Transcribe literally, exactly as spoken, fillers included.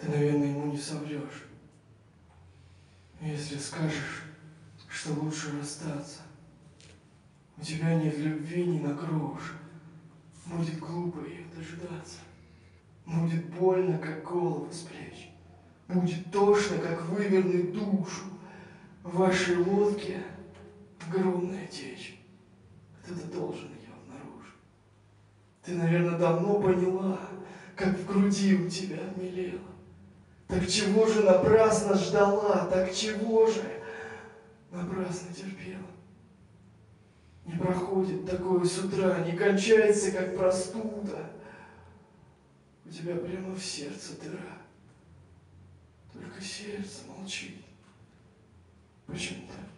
Ты, наверное, ему не соврешь, если скажешь, что лучше расстаться. У тебя нет любви ни на грош. Будет глупо ее дождаться. Будет больно, как голову с плеч. Будет тошно, как вывернуть душу. В вашей лодке огромная течь. Кто-то должен ее обнаружить. Ты, наверное, давно поняла, как в груди у тебя обмелело. Так чего же напрасно ждала, так чего же напрасно терпела? Не проходит такое с утра, не кончается, как простуда. У тебя прямо в сердце дыра. Только сердце молчит. Почему так?